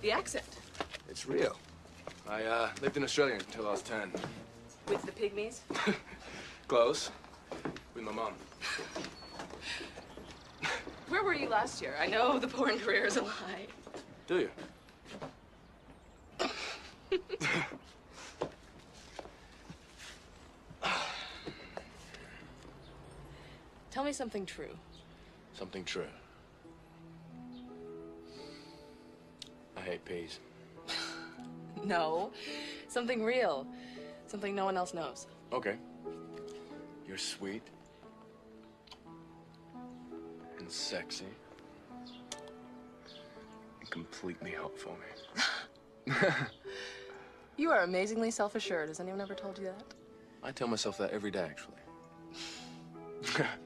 The accent. It's real. I lived in Australia until I was 10. With the pygmies? Close. With my mom. Where were you last year? I know the porn career is a lie. Do you? Tell me something true. Something true. I hate peas. No, something real. Something no one else knows. Okay. You're sweet. And sexy. And completely hot for me. You are amazingly self-assured. Has anyone ever told you that? I tell myself that every day, actually.